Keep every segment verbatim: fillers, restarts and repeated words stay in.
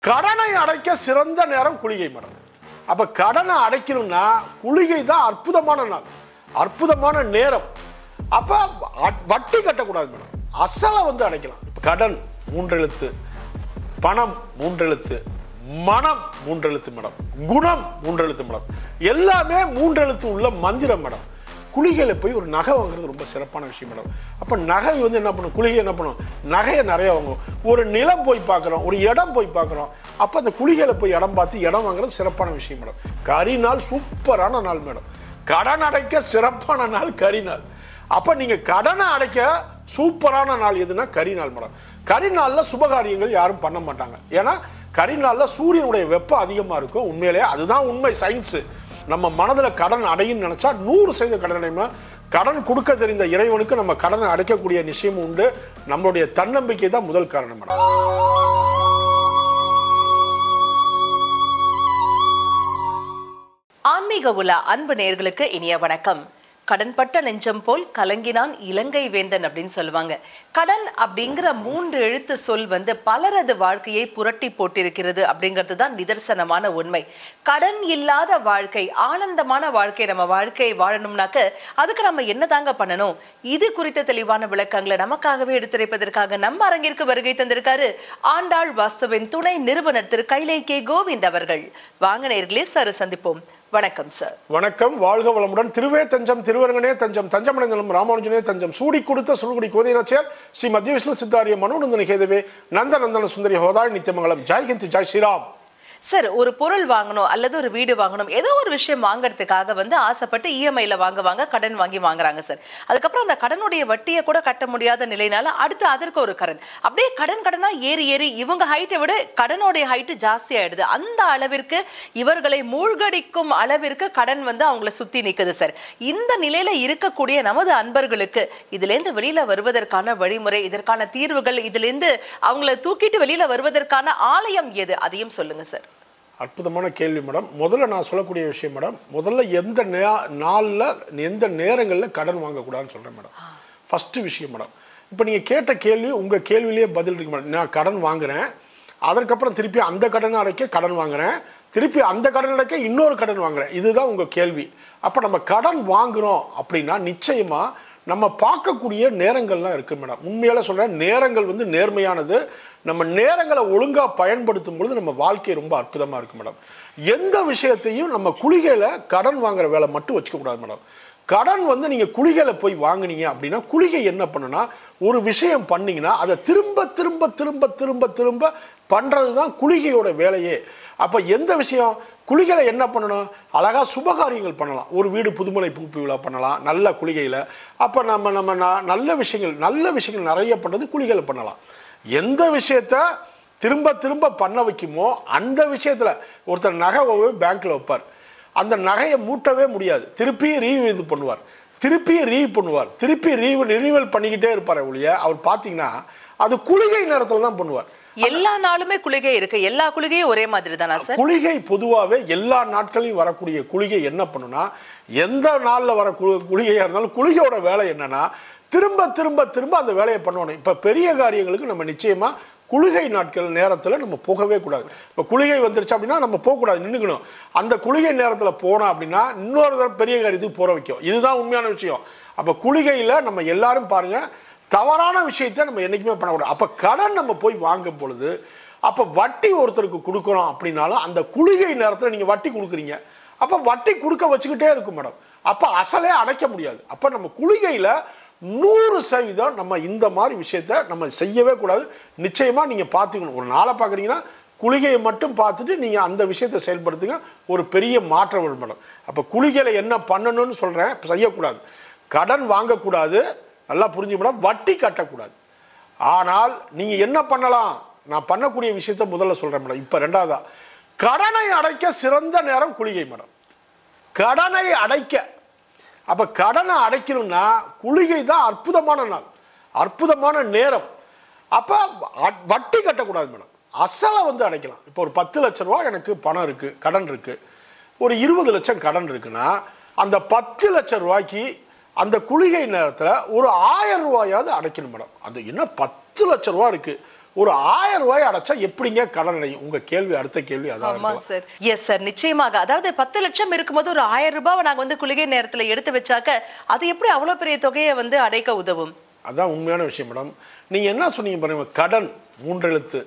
கடனை அடைக்க சிறந்த நேரம் குளிகை மேடம். அப்ப கடனை அடைக்கணும்னா குளிகை தான் அற்புதமான நாள், அற்புதமான நேரம். அப்ப வட்டி கட்டக்கூடாது மேடம், அசலை வந்து அடைக்கலாம். கடன் மூன்றெழுத்து, பணம் மூன்றெழுத்து, மனம் மூன்றெழுத்து மேடம், குணம் மூன்றெழுத்து மேடம், எல்லாமே மூன்றெழுத்து உள்ள மந்திரம் மேடம். குளிகையில போய் ஒரு நகை வாங்குறது ரொம்ப சிறப்பான விஷயம் மேடம். அப்ப நகை வந்து என்ன பண்ணும், குளிகை என்ன பண்ணும், நகையை நிறைய வாங்கும். ஒரு நிலம் போய் பார்க்குறோம், ஒரு இடம் போய் பார்க்குறோம், அப்போ அந்த குளிகையில போய் இடம் பார்த்து இடம் வாங்குறது சிறப்பான விஷயம் மேடம். கரி நாள் சூப்பரான நாள் மேடம். கடன் அடைக்க சிறப்பான நாள் கரி நாள். அப்ப நீங்க கடனை அடைக்க சூப்பரான நாள் எதுனா கரி நாள் மேடம். கரி நாள்ல சுபகாரியங்கள் யாரும் பண்ண மாட்டாங்க. ஏன்னா கரி நாள்ல சூரியனுடைய வெப்பம் அதிகமா இருக்கும். உண்மையிலேயே அதுதான் உண்மை, சயின்ஸ். நம்ம மனதில் கடன் அடையும் நினைச்சா நூறு சதவீத கடன் அடையுமா. கடன் கொடுக்க தெரிந்த இறைவனுக்கு நம்ம கடனை அடைக்கக்கூடிய நிச்சயமும் உண்டு. நம்மளுடைய தன்னம்பிக்கை தான் முதல் காரணம் மேடம். ஆன்மீக உலா அன்பு நேயர்களுக்கு இனிய வணக்கம். கடன்பட்ட நெஞ்சம் போல் கலங்கினான் இலங்கை வேந்தன் அப்படின்னு சொல்லுவாங்க. கடன் அப்படிங்கிற மூன்று எழுத்து சொல் வந்து பலரது வாழ்க்கையை புரட்டி போட்டிருக்கிறது அப்படிங்கிறது தான் நிதர்சனமான உண்மை. கடன் இல்லாத வாழ்க்கை, ஆனந்தமான வாழ்க்கை நம்ம வாழ்க்கை வாழணும்னாக்க அதுக்கு நம்ம என்ன தாங்க பண்ணணும்? இது குறித்த தெளிவான விளக்கங்களை நமக்காகவே எடுத்துரைப்பதற்காக நம்ம அரங்கிற்கு வருகை தந்திருக்காரு ஆண்டாள் வாஸ்துவின் துணை நிறுவனர் திரு கைலை கே கோவிந்த் அவர்கள். வாங்க நேயர்களே, சார் சந்திப்போம். வணக்கம் சார். வணக்கம், வாழ்க வளமுடன். திருவே தஞ்சம், திருவரங்கனே தஞ்சம், தஞ்சமடைந்தலும் ராமானுஜனே தஞ்சம், சூடி கொடுத்த சுருகுடி கோதையனாச்சியார் ஸ்ரீ மத்திய விஷ்ணு சித்தாரிய மனோநந்தன கேதவே நந்த நந்தன சுந்தரி ஹோதாய் நித்தியமங்கலம். ஜெய் ஹிந்த், ஜெய் ஸ்ரீராம். சார், ஒரு பொருள் வாங்கணும் அல்லது ஒரு வீடு வாங்கணும், ஏதோ ஒரு விஷயம் வாங்குறதுக்காக வந்து ஆசைப்பட்டு இஎம்ஐல வாங்க வாங்க கடன் வாங்கி வாங்குறாங்க சார். அதுக்கப்புறம் அந்த கடனுடைய வட்டியை கூட கட்ட முடியாத நிலையினால அடுத்து அதற்கு ஒரு கடன், அப்படியே கடன் கடனா ஏறி ஏறி இவங்க ஹைட்டை விட கடனுடைய ஹைட்டு ஜாஸ்தி ஆயிடுது. அந்த அளவிற்கு இவர்களை மூழ்கடிக்கும் அளவிற்கு கடன் வந்து அவங்கள சுத்தி நிக்குது சார். இந்த நிலையில இருக்கக்கூடிய நமது அன்பர்களுக்கு இதுல இருந்து வெளியில வருவதற்கான வழிமுறை, இதற்கான தீர்வுகள், இதுல இருந்து அவங்களை தூக்கிட்டு வெளியில வருவதற்கான ஆலயம் எது, அதையும் சொல்லுங்க சார். அற்புதமான கேள்வி மேடம். முதல்ல நான் சொல்லக்கூடிய விஷயம் மேடம், முதல்ல எந்த நே நாளில் எந்த நேரங்களில் கடன் வாங்கக்கூடாதுன்னு சொல்கிறேன் மேடம். ஃபஸ்ட்டு விஷயம் மேடம், இப்போ நீங்கள் கேட்ட கேள்வி உங்கள் கேள்வியிலேயே பதில் இருக்கு மேடம். நான் கடன் வாங்குகிறேன், அதற்கப்புறம் திருப்பி அந்த கடனை அடைக்க கடன் வாங்குகிறேன், திருப்பி அந்த கடன் அடைக்க இன்னொரு கடன் வாங்குகிறேன், இதுதான் உங்கள் கேள்வி. அப்போ நம்ம கடன் வாங்குகிறோம் அப்படின்னா நிச்சயமாக நம்ம பார்க்கக்கூடிய நேரங்கள்லாம் இருக்குது மேடம். உண்மையால சொல்கிறேன், நேரங்கள் வந்து நேர்மையானது. நம்ம நேரங்களை ஒழுங்காக பயன்படுத்தும் பொழுது நம்ம வாழ்க்கை ரொம்ப அற்புதமாக இருக்குது மேடம். எந்த விஷயத்தையும் நம்ம குளிகையில் கடன் வாங்குற வேலை மட்டும் வச்சுக்கக்கூடாது மேடம். கடன் வந்து நீங்கள் குளிகையில் போய் வாங்கினீங்க அப்படின்னா குளிகை என்ன பண்ணுன்னா, ஒரு விஷயம் பண்ணிங்கன்னா அதை திரும்ப திரும்ப திரும்ப திரும்ப திரும்ப பண்ணுறது தான் குளிகையோட வேலையே. அப்போ எந்த விஷயம் குளிகையில என்ன பண்ணணும், அழகாக சுபகாரியங்கள் பண்ணலாம். ஒரு வீடு புதுமனை பூப்பி விழா பண்ணலாம் நல்ல குளிகையில். அப்போ நம்ம நம்ம நல்ல விஷயங்கள் நல்ல விஷயங்கள் நிறைய பண்ணுறது குளிகையில் பண்ணலாம். எந்த விஷயத்த திரும்ப திரும்ப பண்ண வைக்குமோ அந்த விஷயத்தில் ஒருத்தர் நகை பேங்க்கில் வைப்பார், அந்த நகையை மூட்டவே முடியாது, திருப்பி ரீ இது பண்ணுவார், திருப்பி ரீ பண்ணுவார், திருப்பி ரீ ரினிவல் பண்ணிக்கிட்டே இருப்பார் ஒழிய அவர் பார்த்தீங்கன்னா அது குளிகை நேரத்தில் தான் பண்ணுவார். எல்லா நாளுமே குளிகை இருக்கு, எல்லா குளிகையும் ஒரே மாதிரி தானா சார்? குளிகை பொதுவாகவே எல்லா நாட்களையும் வரக்கூடிய குளிகை என்ன பண்ணுனா, எந்த நாளில் வர குளிகையாக இருந்தாலும் குளிகையோட வேலை என்னன்னா திரும்ப திரும்ப திரும்ப அந்த வேலையை பண்ணணும். இப்போ பெரிய காரியங்களுக்கு நம்ம நிச்சயமாக குளிகை நாட்கள் நேரத்தில் நம்ம போகவே கூடாது. இப்போ குளிகை வந்துருச்சு அப்படின்னா நம்ம போகக்கூடாது, நின்றுக்கணும். அந்த குளிகை நேரத்தில் போனோம் அப்படின்னா இன்னொரு பெரிய காரியத்துக்கு போகிற வைக்கும். இதுதான் உண்மையான விஷயம். அப்போ குளிகையில் நம்ம எல்லாரும் பாருங்கள், தவறான விஷயத்த நம்ம என்றைக்குமே பண்ணக்கூடாது. அப்போ கடன் நம்ம போய் வாங்கும் பொழுது அப்போ வட்டி ஒருத்தருக்கு கொடுக்குறோம் அப்படின்னாலும் அந்த குளிகை நேரத்தில் நீங்கள் வட்டி கொடுக்குறீங்க, அப்போ வட்டி கொடுக்க வச்சுக்கிட்டே இருக்கும் மேடம். அப்போ அசலே அடைக்க முடியாது. அப்போ நம்ம குளிகையில் நூறு சதவீதம் நம்ம இந்த மாதிரி விஷயத்த நம்ம செய்யவே கூடாது. நிச்சயமாக நீங்கள் பார்த்துக்கணும். ஒரு நாளை பார்க்குறீங்கன்னா குளிகையை மட்டும் பார்த்துட்டு நீங்கள் அந்த விஷயத்தை செயல்படுத்துங்க, ஒரு பெரிய மாற்றம் வரும் மேடம். அப்போ குளிகையில் என்ன பண்ணணும்னு சொல்கிறேன், செய்யக்கூடாது, கடன் வாங்கக்கூடாது, நல்லா புரிஞ்சு மேடம், வட்டி கட்டக்கூடாது. ஆனால் நீங்கள் என்ன பண்ணலாம், நான் பண்ணக்கூடிய விஷயத்த முதல்ல சொல்கிறேன் மேடம். இப்போ ரெண்டாவதா, கடனை அடைக்க சிறந்த நேரம் குளிகை மேடம். கடனை அடைக்க, அப்போ கடனை அடைக்கணும்னா குளிகை தான் அற்புதமான நாள், அற்புதமான நேரம். அப்போ வட்டி கட்டக்கூடாது மேடம், அசலை வந்து அடைக்கலாம். இப்போ ஒரு பத்து லட்ச ரூபா எனக்கு பணம் இருக்குது, கடன் இருக்குது, ஒரு இருபது லட்சம் கடன் இருக்குன்னா அந்த பத்து லட்சம் ரூபாய்க்கு அந்த குளிகை நேரத்தில் ஒரு ஆயிரம் ரூபாயாவது அடைக்கணும் மேடம். அந்த என்ன பத்து லட்ச ரூபா இருக்குது, ஒரு ஆயிரம் ரூபாய் அடைச்சா எப்படிங்க கடன் அடையும்? உங்க கேள்வி அடுத்த கேள்வி அதான். ஆமா சார். எஸ் சார், நிச்சயமாக. அதாவது பத்து லட்சம் இருக்கும்போது ஒரு ஆயிரம் ரூபாவை நாங்க வந்து குளிகை நேரத்துல எடுத்து வச்சாக்க அது எப்படி அவ்வளவு பெரிய தொகையை வந்து அடைக்க உதவும்? அதான் உண்மையான விஷயம் மேடம். நீங்க என்ன சொன்னீங்க பாருங்க, கடன் மூன்றெழுத்து,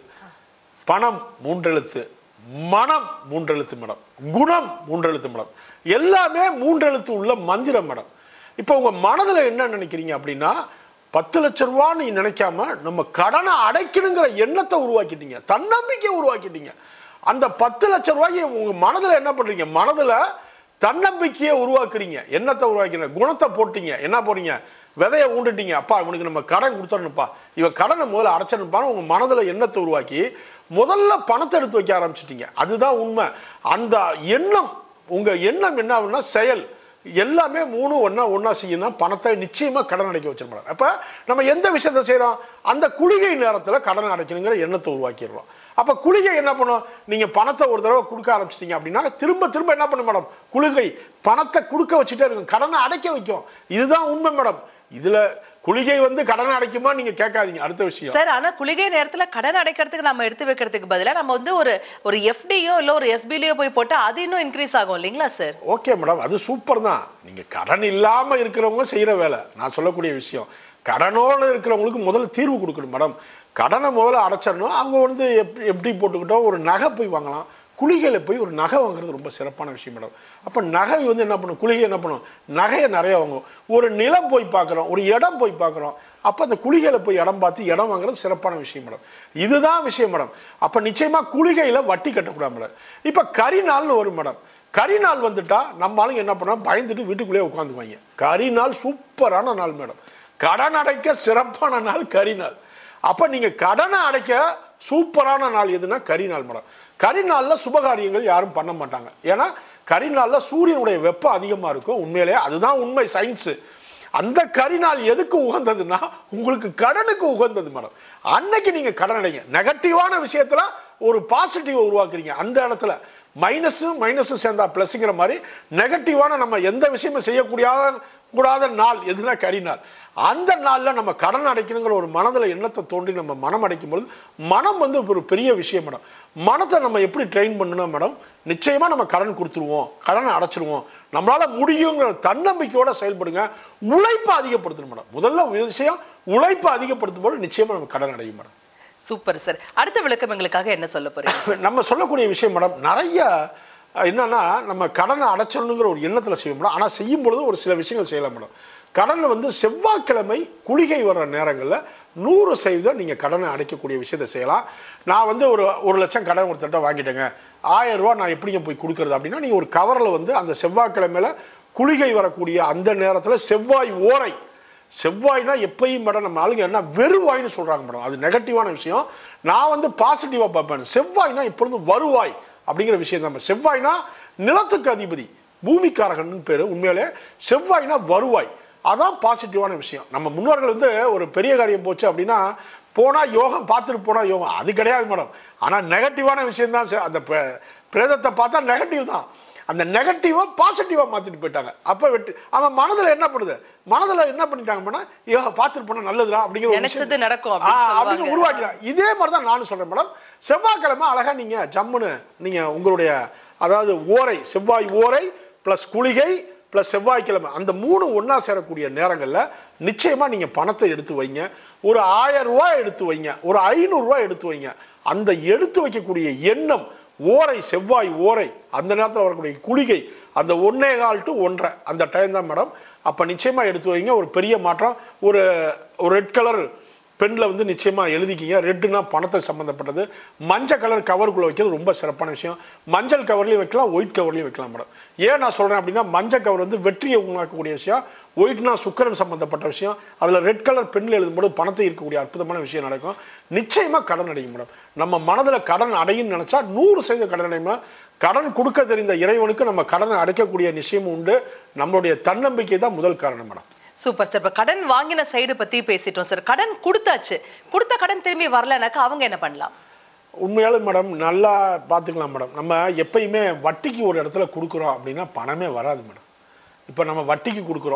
பணம் மூன்றெழுத்து, மனம் மூன்றெழுத்து மேடம், குணம் மூன்றெழுத்து மேடம், எல்லாமே மூன்றெழுத்து உள்ள மந்திரம் மேடம். இப்போ உங்க மனதுல என்ன நினைக்கிறீங்க அப்படின்னா, பத்து லட்சம் ரூபா நீ நினைக்காம நம்ம கடனை அடைக்கணுங்கிற எண்ணத்தை உருவாக்கிட்டீங்க, தன்னம்பிக்கையை உருவாக்கிட்டீங்க. அந்த பத்து லட்சம் ரூபாய்க்கு உங்க மனதுல என்ன பண்றீங்க? மனதுல தன்னம்பிக்கையை உருவாக்குறீங்க, எண்ணத்தை உருவாக்கிறீங்க, குணத்தை போட்டீங்க. என்ன போறீங்க? விதையை ஊண்டுட்டீங்க. அப்பா இவனுக்கு நம்ம கடன் கொடுத்துடணுப்பா, இவன் கடனை முதல்ல அடைச்சிடணுப்பான்னு உங்க மனதுல எண்ணத்தை உருவாக்கி முதல்ல பணத்தை எடுத்து வைக்க ஆரம்பிச்சிட்டீங்க. அதுதான் உண்மை. அந்த எண்ணம், உங்க எண்ணம் என்ன ஆகுதுன்னா செயல் எல்லாமே மூணு ஒன்னா ஒன்னா செய்யணும், பணத்தை நிச்சயமா கடன் அடைக்க வச்சிருப்பாங்க. அப்ப நம்ம எந்த விஷயத்த செய்யறோம்? அந்த குளிகை நேரத்துல கடன் அடைக்கணுங்கிற எண்ணத்தை உருவாக்கிடுறோம். அப்ப குளிகை என்ன பண்ணும்? நீங்க பணத்தை ஒரு தடவை கொடுக்க ஆரம்பிச்சிட்டீங்க அப்படின்னா திரும்ப திரும்ப என்ன பண்ணும் மேடம்? குளிகை பணத்தை கொடுக்க வச்சுட்டே இருக்கும், கடனை அடைக்க வைக்கும். இதுதான் உண்மை மேடம். இதுல குளிகை வந்து கடன் அடைக்குமா நீங்க கேட்காதீங்க, அடுத்த விஷயம் சார். ஆனா குளிகை நேரத்துல கடன் அடைக்கிறதுக்கு நம்ம எடுத்து வைக்கிறதுக்கு பதிலா நம்ம வந்து ஒரு ஒரு எஃப்டியோ இல்ல ஒரு எஸ்பிலியோ போய் போட்டு அது இன்னும் இன்க்ரீஸ் ஆகும் இல்லைங்களா சார்? ஓகே மேடம், அது சூப்பர் தான். நீங்க கடன் இல்லாம இருக்கிறவங்க செய்யற வேலை நான் சொல்லக்கூடிய விஷயம். கடனோடு இருக்கிறவங்களுக்கு முதல்ல தீர்வு கொடுக்கணும் மேடம். கடனை முதல்ல அடைச்சிடணும். அவங்க வந்து எப்படி எப்படி போட்டுக்கிட்டோம், ஒரு நகை போய் வாங்கலாம். குளிகையில் போய் ஒரு நகை வாங்குறது ரொம்ப சிறப்பான விஷயம் மேடம். அப்போ நகை வந்து என்ன பண்ணும்? குளிகை என்ன பண்ணும்? நகையை நிறைய வாங்கும். ஒரு நிலம் போய் பார்க்குறோம், ஒரு இடம் போய் பார்க்குறோம், அப்போ அந்த குளிகையில் போய் இடம் பார்த்து இடம் வாங்குறது சிறப்பான விஷயம் மேடம். இதுதான் விஷயம் மேடம். அப்போ நிச்சயமாக குளிகையில் வட்டி கட்டக்கூடாது மேடம். இப்போ கரிநாள்னு வரும் மேடம். கரிநாள் வந்துட்டா நம்ம ஆளுங்க என்ன பண்ணோம்? பயந்துட்டு வீட்டுக்குள்ளேயே உட்காந்துக்குவாங்க. கரிநாள் சூப்பரான நாள் மேடம். கடன் அடைக்க சிறப்பான நாள் கரிநாள். அப்போ நீங்கள் கடனை அடைக்க சூப்பரான நாள் எதுனா கரிநாள் மேடம். கரிநாளில் சுபகாரியங்கள் யாரும் பண்ண மாட்டாங்க. ஏன்னா கரிநாளில் சூரியனுடைய வெப்பம் அதிகமாக இருக்கும். உண்மையிலேயே அதுதான் உண்மை, சயின்ஸு. அந்த கரிநாள் எதுக்கு உகந்ததுன்னா உங்களுக்கு கடனுக்கு உகந்தது மேடம். அன்னைக்கு நீங்கள் கடன் அடைங்க. நெகட்டிவான விஷயத்தில் ஒரு பாசிட்டிவை உருவாக்குறீங்க. அந்த இடத்துல மைனஸும் மைனஸும் சேர்ந்தா ப்ளஸ்ங்கிற மாதிரி நெகட்டிவான நம்ம எந்த விஷயமும் செய்யக்கூடிய கூடாத நாள் எதுனா கரிநாள். அந்த நாளில் நம்ம கடன் அடைக்கணுங்கிற ஒரு மனதில் எண்ணத்தை தோண்டி நம்ம மனம் அடைக்கும் பொழுது மனம் வந்து ஒரு பெரிய விஷயம் மேடம். மனத்தை நம்ம எப்படி ட்ரெயின் பண்ணணும் மேடம்? நிச்சயமாக நம்ம கடன் கொடுத்துருவோம், கடனை அடைச்சிருவோம், நம்மளால முடியுங்கிற தன்னம்பிக்கையோட செயல்படுங்க. உழைப்பை அதிகப்படுத்தணும் மேடம். முதல்ல விஷயம் உழைப்பை அதிகப்படுத்தும் போது நிச்சயமாக நம்ம கடன் அடையும் மேடம். Super sir. அடுத்த விளக்கம் எங்களுக்காக என்ன சொல்ல போறீங்க? நம்ம சொல்லக்கூடிய விஷயம் மேடம், நிறைய என்னன்னா நம்ம கடனை அடைச்சணுங்கிற ஒரு எண்ணத்தில் செய்ய மேடம். ஆனால் செய்யும் பொழுது ஒரு சில விஷயங்கள் செய்யலாம் மேடம். கடன் வந்து செவ்வாய்க்கிழமை குளிகை வர்ற நேரங்களில் நூறு சதவீதம் நீங்கள் கடனை அடைக்கக்கூடிய விஷயத்தை செய்யலாம். நான் வந்து ஒரு ஒரு லட்சம் கடன் ஒருத்தட்ட வாங்கிட்டேங்க, ஆயிரம் ரூபா நான் எப்படிங்க போய் கொடுக்குறது அப்படின்னா, நீங்கள் ஒரு கவரில் வந்து அந்த செவ்வாய்க்கிழமையில் குளிகை வரக்கூடிய அந்த நேரத்தில் செவ்வாய் ஓரை, செவ்வாய்னா எப்பயும் மேடம் நம்ம ஆளுங்க என்ன வெறுவாய்னு சொல்கிறாங்க மேடம். அது நெகட்டிவான விஷயம். நான் வந்து பாசிட்டிவாக பார்ப்பேன். செவ்வாய்னா இப்பொழுது வருவாய் அப்படிங்கிற விஷயம் தான். செவ்வாய்னா நிலத்துக்கு அதிபதி, பூமிக்காரகன் பேர். உண்மையிலே செவ்வாய்னா வருவாய், அதான் பாசிட்டிவான விஷயம். நம்ம முன்னோர்கள் வந்து ஒரு பெரிய காரியம் போச்சு அப்படின்னா போனால் யோகம், பார்த்துட்டு போனால் யோகம், அது கிடையாது மேடம். ஆனால் நெகட்டிவான விஷயம் தான். அந்த பிரேதத்தை பார்த்தா நெகட்டிவ் தான். அந்த நெகட்டிவா பாசிட்டிவா மாத்திட்டு போயிட்டாங்க. அப்ப வெட்டு அவன் மனதுல என்ன பண்ணுது? மனதுல என்ன பண்ணிட்டாங்கன்னா யோகா பார்த்துட்டு போனா நல்லதுதான் அப்படிங்கிற நினைச்சது நடக்கும் அப்படின்னு உருவாக்கிறான். இதே மாதிரி தான் நானும் சொல்றேன் மேடம். செவ்வாய்க்கிழமை அழகா நீங்க ஜம்முன்னு நீங்க உங்களுடைய அதாவது ஓரை, செவ்வாய் ஓரை பிளஸ் குளிகை பிளஸ் செவ்வாய்க்கிழமை அந்த மூணு ஒன்னா சேரக்கூடிய நேரங்கள்ல நிச்சயமா நீங்க பணத்தை எடுத்து வைங்க. ஒரு ஆயிரம் ரூபாய் எடுத்து வைங்க, ஒரு ஐநூறு ரூபாய் எடுத்து வைங்க. அந்த எடுத்து வைக்கக்கூடிய எண்ணம் ஓரை, செவ்வாய் ஓரை, அந்த நேரத்தில் வரக்கூடிய குளிகை அந்த ஒன்னே கால் டு ஒன்றரை அந்த டைம் தான் மேடம். அப்போ நிச்சயமாக எடுத்து வைங்க. ஒரு பெரிய மாற்றம். ஒரு ஒரு ரெட் கலர் பெண்ணில் வந்து நிச்சயமாக எழுதிக்கிங்க. ரெட்டுனா பணத்தை சம்மந்தப்பட்டது. மஞ்சள் கலர் கவருக்குள்ளே வைக்கிறது ரொம்ப சிறப்பான விஷயம். மஞ்சள் கவர்லையும் வைக்கலாம், ஒயிட் கவர்லையும் வைக்கலாம் மேடம். ஏன் நான் சொல்கிறேன் அப்படின்னா, மஞ்சள் கவர் வந்து வெற்றியை உருவாக்கக்கூடிய விஷயம், ஒயிட்னா சுக்கரன் சம்மந்தப்பட்ட விஷயம், அதில் ரெட் கலர் பெண்ணில் எழுதும்போது பணத்தை இருக்கக்கூடிய அற்புதமான விஷயம் நடக்கும். நிச்சயமாக கடன் அடையும் மேடம். நம்ம மனதில் கடன் அடையும் நினச்சா நூறு சதவீதம் கடன் அடையும். கடன் கொடுக்க தெரிந்த இறைவனுக்கு நம்ம கடனை அடைக்கக்கூடிய நிச்சயமும் உண்டு. நம்மளுடைய தன்னம்பிக்கை தான் முதல் காரணம் மேடம். Super sir. இப்போ கடன் வாங்கின சைடு பற்றி பேசிட்டோம் சார். கடன் கொடுத்தாச்சு, கொடுத்த கடன் திரும்பி வரலனாக்கா அவங்க என்ன பண்ணலாம்? உண்மையாலும் மேடம் நல்லா பார்த்துக்கலாம் மேடம். நம்ம எப்பயுமே வட்டிக்கு ஒரு இடத்துல கொடுக்குறோம் அப்படின்னா பணமே வராது மேடம். இப்போ நம்ம வட்டிக்கு கொடுக்குறோம், இப்போ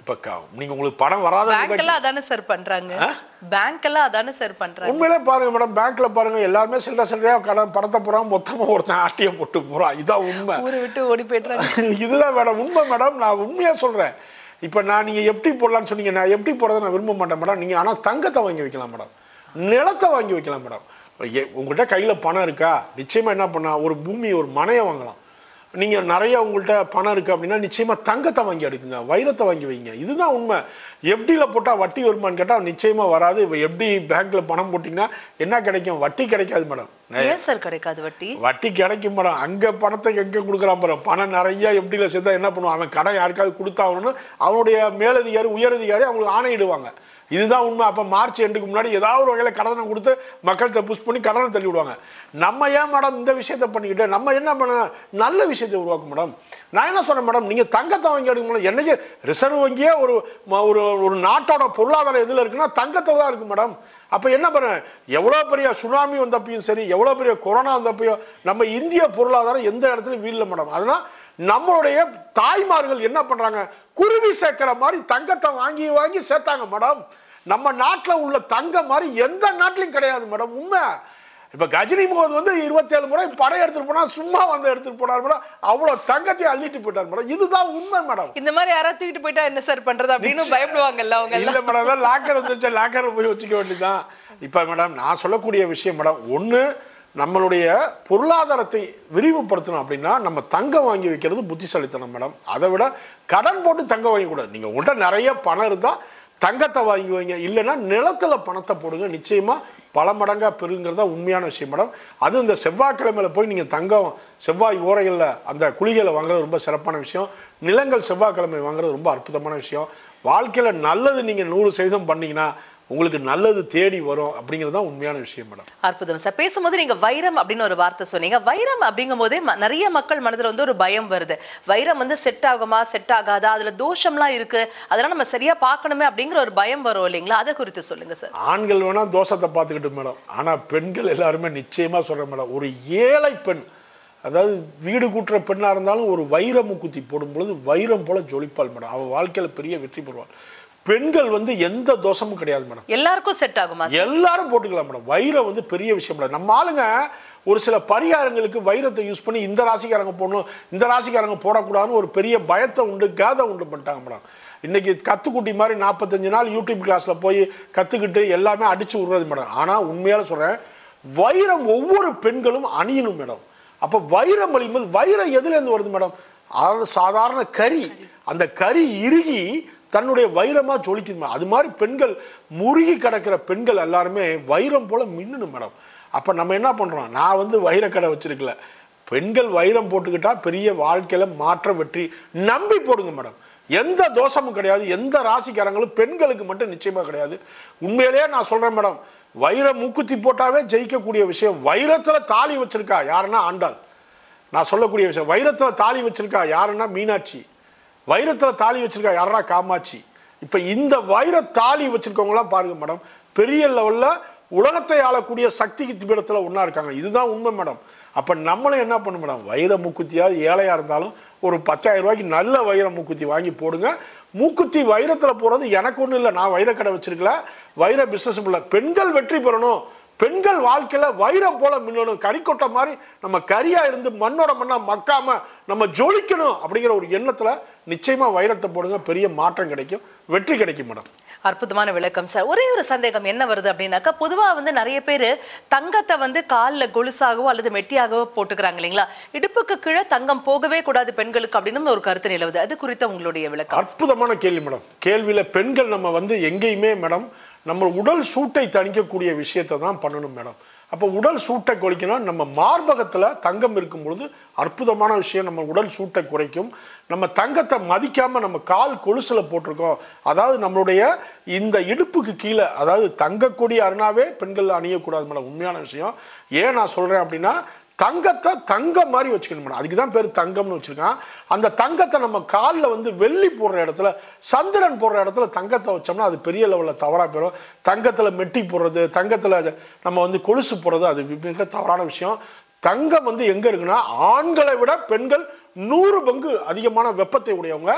இப்ப நீங்க உங்களுக்கு பணம் வராத பேங்க் எல்லாம் அதானே சார் பண்றாங்க பேங்க் எல்லாம் அதானே சார் பண்றாங்க உண்மையிலே பாருங்க மேடம் பேங்க்ல பாருங்க எல்லாருமே சில்லற சில்லறையா கடன் பணத்தை போறான் மொத்தமா ஒருத்தன் ஆட்டிய போட்டு போறான் இதான் உண்மை ஊரை விட்டு ஓடி போயிடுறாங்க இதுதான் மேடம் உண்மை மேடம் நான் உண்மையா சொல்றேன் இப்ப நான் நீங்க எப்படி போடலாம்னு சொன்னீங்க நான் எப்படி போறதை நான் விரும்ப மாட்டேன் மேடம் நீங்க ஆனா தங்கத்தை வாங்கி வைக்கலாம் மேடம் நிலத்தை வாங்கி வைக்கலாம் மேடம் உங்கள்கிட்ட கையில பணம் இருக்கா நிச்சயமா என்ன பண்ணா ஒரு பூமி ஒரு மனையை வாங்கலாம் நீங்க நிறைய உங்கள்கிட்ட பணம் இருக்கு அப்படின்னா நிச்சயமா தங்கத்தை வாங்கி எடுக்குங்க வைரத்தை வாங்கி வைங்க இதுதான் உண்மை எஃப்டில போட்டா வட்டி வருமானு கேட்டா நிச்சயமா வராது எஃப்டி பேங்க்ல பணம் போட்டீங்கன்னா என்ன கிடைக்கும் வட்டி கிடைக்காது மேடம் ஏன் சார் கிடைக்காது வட்டி வட்டி கிடைக்கும் மேடம் அங்க பணத்தை எங்க கொடுக்குறான் பாரு பணம் நிறைய எஃப்டில சேர்த்தா என்ன பண்ணுவான் அவன் கடன் யாருக்காவது கொடுத்தாகணும்னு அவனுடைய மேலதிகாரி உயரதிகாரி அவங்களுக்கு ஆணையிடுவாங்க இதுதான் உண்மை அப்ப மார்ச் எண்டுக்கு முன்னாடி ஏதாவது ஒரு வகையில கடனை கொடுத்து மக்கள்கிட்ட புஷ் பண்ணி கடனை தள்ளி விடுவாங்க நம்ம ஏன் மேடம் இந்த விஷயத்த பண்ணிக்கிட்டு நம்ம என்ன பண்ண நல்ல விஷயத்தை உருவாக்கும் மேடம் நான் என்ன சொல்றேன் மேடம் நீங்க தங்கத்தை வாங்கி எடுக்க என்னைக்கு ரிசர்வ் வங்கியே ஒரு ஒரு நாட்டோட பொருளாதாரம் எதுல இருக்குன்னா தங்கத்துல தான் இருக்கு மேடம் அப்ப என்ன பண்ண எவ்வளவு பெரிய சுனாமி வந்தப்பையும் சரி எவ்வளவு பெரிய கொரோனா வந்தப்பையும் நம்ம இந்திய பொருளாதாரம் எந்த இடத்துலயும் வீழ்ல மேடம் அதனால நம்மளுடைய தாய்மார்கள் என்ன பண்றாங்க குருவி சேர்க்கிற மாதிரி தங்கத்தை வாங்கி வாங்கி சேர்த்தாங்க மேடம் நம்ம நாட்டில் உள்ள தங்கம் மாதிரி எந்த நாட்டிலையும் கிடையாது மேடம் உண்மை இப்ப கஜினி முகமது வந்து இருபத்தி ஏழு முறை படை எடுத்துட்டு போனா சும்மா வந்து எடுத்துட்டு போனார் மேடம் அவ்வளவு தங்கத்தை அள்ளிட்டு போயிட்டார் மேடம் இதுதான் உண்மை மேடம் இந்த மாதிரி யாராவது தூக்கிட்டு போயிட்டா என்ன சார் பண்றது அப்படின்னு பயப்படுவாங்கல்ல அவங்க இல்ல மேடம் லாக்கர் வந்துருச்சு லாக்கர் போய் வச்சுக்க வேண்டியதுதான் இப்ப மேடம் நான் சொல்லக்கூடிய விஷயம் மேடம் ஒண்ணு நம்மளுடைய பொருளாதாரத்தை விரிவுபடுத்தணும் அப்படின்னா நம்ம தங்கம் வாங்கி வைக்கிறது புத்திசாலித்தனம் மேடம் அதை விட கடன் போட்டு தங்கம் வாங்கி கூடாது நீங்க உங்கள்கிட்ட நிறைய பணம் இருந்தா தங்கத்தை வாங்கி வைங்க இல்லைன்னா நிலத்துல பணத்தை போடுங்க நிச்சயமா பல மடங்கா பெருங்கிறதா உண்மையான விஷயம் மேடம் அது இந்த செவ்வாய்க்கிழமையில போய் நீங்க தங்கம் செவ்வாய் ஓரைகள்ல அந்த குளிகளை வாங்குறது ரொம்ப சிறப்பான விஷயம் நிலங்கள் செவ்வாய்க்கிழமை வாங்குறது ரொம்ப அற்புதமான விஷயம் வாழ்க்கையில நல்லது நீங்க நூறு சதவீதம் பண்ணீங்கன்னா உங்களுக்கு நல்லது தேடி வரும் அப்படிங்கிறது தான் உண்மையான விஷயம் மேடம் அற்புதம் சார் பேசும்போது நீங்க வைரம் அப்படின்னு ஒரு வார்த்தை சொன்னீங்க வைரம் அப்படிங்கும் போதே நிறைய மக்கள் மனதுல வந்து ஒரு பயம் வருது வைரம் வந்து செட் ஆகுமா செட் ஆகாதா அதுல தோஷம்லாம் இருக்கு அதெல்லாம் நம்ம சரியா பார்க்கணுமே அப்படிங்கிற ஒரு பயம் வரும் இல்லைங்களா அதை குறித்து சொல்லுங்க சார் ஆண்கள் வேணா தோஷத்தை பார்த்துக்கிட்டு மேடம் ஆனா பெண்கள் எல்லாருமே நிச்சயமா சொல்றேன் மேடம் ஒரு ஏழை பெண் அதாவது வீடு கூட்டுற பெண்ணா இருந்தாலும் ஒரு வைர மூக்குத்தி போடும் பொழுது வைரம் போல ஜொலிப்பாள் மேடம் அவ வாழ்க்கையில பெரிய வெற்றி பெறுவாள் பெண்கள் வந்து எந்த தோஷமும் கிடையாது மேடம் எல்லாருக்கும் செட் ஆகுமா எல்லாரும் போட்டுக்கலாம் மேடம் வைரம் வந்து பெரிய விஷயம் மேடம் நம்ம ஆளுங்க ஒரு சில பரிகாரங்களுக்கு வைரத்தை யூஸ் பண்ணி இந்த ராசிக்காரங்க போடணும் இந்த ராசிக்காரங்க போடக்கூடாதுன்னு ஒரு பெரிய பயத்தை உண்டு காதை உண்டு பண்ணிட்டாங்க மேடம் இன்னைக்கு கத்துக்குட்டி மாதிரி நாற்பத்தஞ்சு நாள் யூடியூப் கிளாஸ்ல போய் கத்துக்கிட்டு எல்லாமே அடிச்சு விடுறது மேடம் ஆனா உண்மையால சொல்றேன் வைரம் ஒவ்வொரு பெண்களும் அணியணும் மேடம் அப்ப வைரம் அழியும்போது வைரம் எதுல இருந்து வருது மேடம் அதாவது சாதாரண கரி அந்த கரி இறுகி தன்னுடைய வைரமா ஜொலிக்குது அது மாதிரி பெண்கள் முருகி கிடக்கிற பெண்கள் எல்லாருமே வைரம் போல மின்னணும் மேடம் அப்ப நம்ம என்ன பண்றோம் நான் வந்து வைரக்கடை வச்சிருக்கல பெண்கள் வைரம் போட்டுக்கிட்டா பெரிய வாழ்க்கையில மாற்ற வெற்றி நம்பி போடுங்க மேடம் எந்த தோஷமும் கிடையாது எந்த ராசிக்காரங்களும் பெண்களுக்கு மட்டும் நிச்சயமா கிடையாது உண்மையிலேயே நான் சொல்றேன் மேடம் வைர மூக்குத்தி போட்டாவே ஜெயிக்கக்கூடிய விஷயம் வைரத்துல தாலி வச்சிருக்கா யாருன்னா ஆண்டாள் நான் சொல்லக்கூடிய விஷயம் வைரத்துல தாலி வச்சிருக்கா யாருன்னா மீனாட்சி வைரத்துல தாலி வச்சிருக்கா யாரா காமாட்சி இப்ப இந்த வைர தாலி வச்சிருக்கவங்களாம் பாருங்க மேடம் பெரிய லெவல்ல உலகத்தை ஆளக்கூடிய சக்தி பீடத்துல ஒன்னா இருக்காங்க இதுதான் உண்மை மேடம் அப்ப நம்மளும் என்ன பண்ணும் மேடம் வைர மூக்குத்தியாவது ஏழையா இருந்தாலும் ஒரு பத்தாயிரம் ரூபாய்க்கு நல்ல வைர மூக்குத்தி வாங்கி போடுங்க மூக்குத்தி வைரத்துல போறது எனக்கு ஒண்ணும் இல்லை நான் வைரக்கடை வச்சிருக்கல வைர பிசினஸ் இல்லை பெண்கள் வெற்றி பெறணும் பெண்கள் வாழ்க்கையில வைரம் போல மின்னணும் கறிக்கொட்டை மாதிரி நம்ம கரியா இருந்து மண்ணோட மண்ணா மக்காம நம்ம ஜொலிக்கணும் அப்படிங்கிற ஒரு எண்ணத்துல நிச்சயமா வைரத்தை போடுங்க பெரிய மாற்றம் கிடைக்கும் வெற்றி கிடைக்கும் மேடம் அற்புதமான விளக்கம் சார் ஒரே ஒரு சந்தேகம் என்ன வருது அப்படின்னாக்கா பொதுவா வந்து நிறைய பேர் தங்கத்தை வந்து காலில் கொலுசாகவோ அல்லது மெட்டியாகவோ போட்டுக்கிறாங்க இல்லைங்களா இடுப்புக்கு கீழே தங்கம் போகவே கூடாது பெண்களுக்கு அப்படின்னு ஒரு கருத்து நிலவுது அது குறித்த உங்களுடைய விளக்கம் அற்புதமான கேள்வி மேடம் கேள்வியில பெண்கள் நம்ம வந்து எங்கேயுமே மேடம் நம்ம உடல் சூட்டை தணிக்கக்கூடிய விஷயத்தை தான் பண்ணணும் மேடம் அப்போ உடல் சூட்டை குறைக்கணும் நம்ம மார்பகத்துல தங்கம் இருக்கும் பொழுது அற்புதமான விஷயம் நம்ம உடல் சூட்டை குறைக்கும் நம்ம தங்கத்தை மதிக்காம நம்ம கால் கொலுசுல போட்டிருக்கோம் அதாவது நம்மளுடைய இந்த இடுப்புக்கு கீழே அதாவது தங்க கொடி அருணாவே பெண்கள் அணியக்கூடாது மேடம் உண்மையான விஷயம் ஏன் நான் சொல்றேன் அப்படின்னா தங்கத்தை தங்கம் மாதிரி வச்சுக்கணும் மேடம் அதுக்கு தான் பேர் தங்கம்னு வச்சிருக்கான் அந்த தங்கத்தை நம்ம காலில் வந்து வெள்ளி போடுற இடத்துல சந்திரன் போடுற இடத்துல தங்கத்தை வச்சோம்னா அது பெரிய லெவலில் தவறாக போயிடும் தங்கத்தில் மெட்டி போடுறது தங்கத்தில் நம்ம வந்து கொலுசு போடுறது அது மிக தவறான விஷயம் தங்கம் வந்து எங்க இருக்குன்னா ஆண்களை விட பெண்கள் நூறு பங்கு அதிகமான வெப்பத்தை உடையவங்க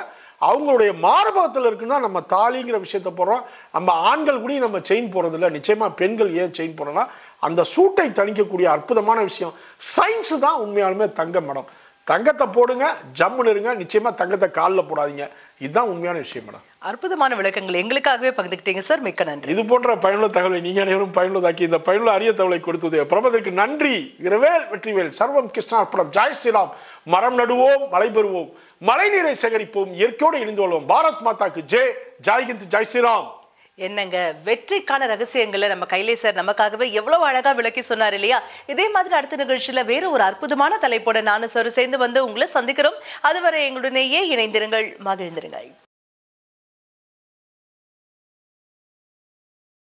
அவங்களுடைய மார்பகத்தில் இருக்குன்னா நம்ம தாலிங்கிற விஷயத்த போடுறோம். நம்ம ஆண்கள் கூட நம்ம செயின் போடுறது இல்லை. நிச்சயமாக பெண்கள் ஏன் செயின் போடுறோம்னா அந்த சூட்டை தணிக்கக்கூடிய அற்புதமான விஷயம். சயின்ஸு தான் உண்மையாலுமே தங்கம் மேடம். தங்கத்தை போடுங்க, ஜம்முன்னு இருங்க, நிச்சயமாக தங்கத்தை காலில் போடாதீங்க. இதுதான் உண்மையான விஷயம் மேடம். அற்புதமான விளக்கங்கள் எங்களுக்காகவே பகிர்ந்துக்கிட்டீங்க சார், மிக்க நன்றி. இது போன்ற பயனுள்ள தகவலை நீங்கள் அனைவரும் பயனுள்ளதாக்கி இந்த பயனுள்ள அரிய தகவலை கொடுத்தது பிரபதற்கு நன்றி. இரவேல் வெற்றிவேல், சர்வம் கிருஷ்ணார்ப்பணம். ஜாய் ஸ்ரீராம். மரம் நடுவோம், மழை பெறுவோம், மழை நீரை சேகரிப்போம், இயற்கையோடு இணைந்து கொள்வோம். பாரத் மாதாக்கு ஜெய். ஜாய்ஹிந்த், ஜாய் ஸ்ரீராம். என்னங்க, வெற்றிக்கான ரகசியங்களை நம்ம கையிலே சார் நமக்காகவே எவ்வளவு அழகா விளக்கி சொன்னார் இல்லையா? இதே மாதிரி அடுத்த நிகழ்ச்சியில வேற ஒரு அற்புதமான தலைப்போட நானும் சார் சேர்ந்து வந்து உங்களை சந்திக்கிறோம். அதுவரை எங்களுடனேயே இணைந்திருங்கள், மகிழ்ந்திருங்கள்.